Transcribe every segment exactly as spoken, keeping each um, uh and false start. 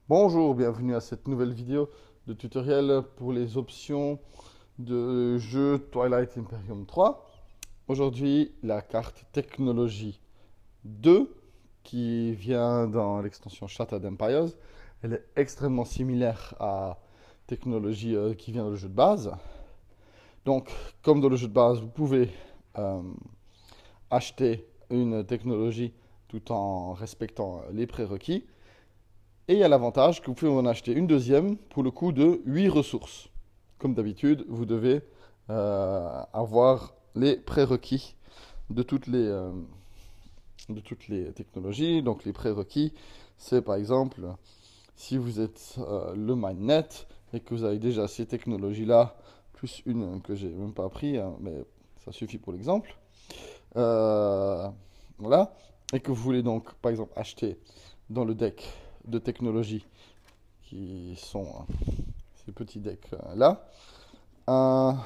Bonjour, bienvenue à cette nouvelle vidéo de tutoriel pour les options de jeu Twilight Imperium trois. Aujourd'hui, la carte technologie deux qui vient dans l'extension Shattered Empires. Elle est extrêmement similaire à technologie euh, qui vient dans le jeu de base. Donc, comme dans le jeu de base, vous pouvez euh, acheter une technologie tout en respectant les prérequis. Et il y a l'avantage que vous pouvez en acheter une deuxième pour le coût de huit ressources. Comme d'habitude, vous devez euh, avoir les prérequis de toutes les, euh, de toutes les technologies. Donc les prérequis, c'est par exemple, si vous êtes euh, le MineNet et que vous avez déjà ces technologies-là, plus une que j'ai même pas pris, hein, mais ça suffit pour l'exemple. Euh, voilà. Et que vous voulez donc, par exemple, acheter dans le deck de technologie qui sont euh, ces petits decks euh, là, un,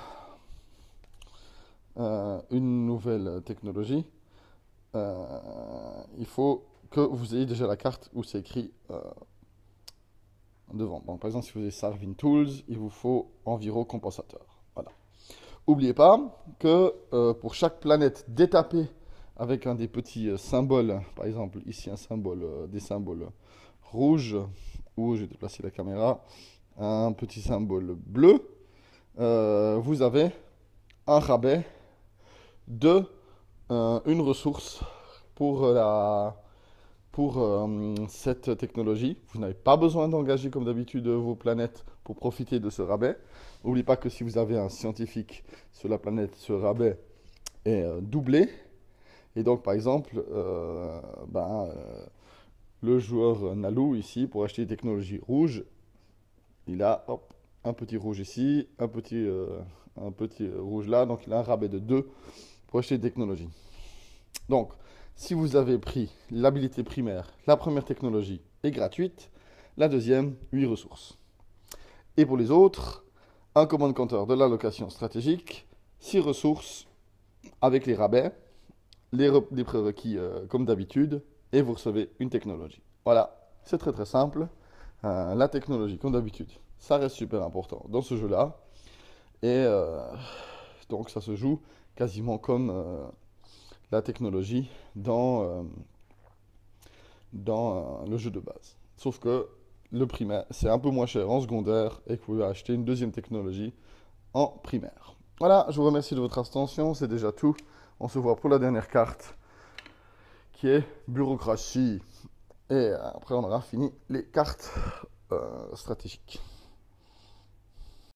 euh, une nouvelle technologie, euh, il faut que vous ayez déjà la carte où c'est écrit euh, devant. Bon, par exemple, si vous avez Sarvin Tools, il vous faut environ compensateur. Voilà. N'oubliez pas que euh, pour chaque planète détapée avec un des petits euh, symboles, par exemple ici un symbole, euh, des symboles rouges, où je vais déplacer la caméra, un petit symbole bleu, euh, vous avez un rabais de euh, une ressource pour, la, pour euh, cette technologie. Vous n'avez pas besoin d'engager comme d'habitude vos planètes pour profiter de ce rabais. N'oubliez pas que si vous avez un scientifique sur la planète, ce rabais est euh, doublé. Et donc par exemple, euh, ben, euh, le joueur Nalou ici, pour acheter des technologies rouges, il a hop, un petit rouge ici, un petit, euh, un petit rouge là, donc il a un rabais de deux pour acheter des technologies. Donc, si vous avez pris l'habilité primaire, la première technologie est gratuite, la deuxième, huit ressources. Et pour les autres, un command counter de l'allocation stratégique, six ressources avec les rabais, les, les prérequis euh, comme d'habitude, et vous recevez une technologie. Voilà, c'est très très simple. Euh, la technologie, comme d'habitude, ça reste super important dans ce jeu-là. Et euh, donc ça se joue quasiment comme euh, la technologie dans, euh, dans euh, le jeu de base. Sauf que le primaire, c'est un peu moins cher en secondaire et que vous pouvez acheter une deuxième technologie en primaire. Voilà, je vous remercie de votre attention, c'est déjà tout. On se voit pour la dernière carte qui est bureaucratie. Et après, on aura fini les cartes euh, stratégiques.